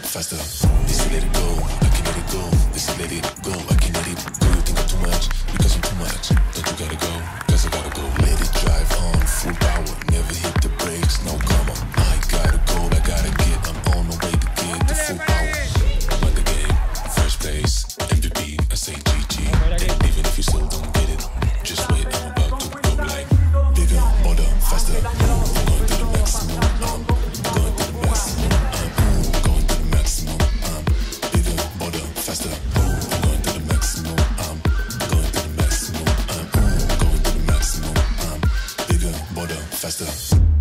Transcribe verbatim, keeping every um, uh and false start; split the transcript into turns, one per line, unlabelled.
faster. They say let it go, I can let it go. They say let it go, I can let it go. You think I'm too much, because I'm too much. Don't you gotta go, cause I gotta go. Let it drive on, full power, never hit the brakes, no comma. I gotta go, I gotta get, I'm on the way to get the full power. Win the game, first place, M V P, I say G G. And even if you still don't get it, just wait, I'm about to go like bigger, bolder, faster. I'm going to the maximum, I'm going to the maximum, I'm going to the maximum, I'm bigger, bolder, faster. I'm going to the maximum, I'm going to the maximum, I'm going to the maximum, I'm bigger, bolder, faster.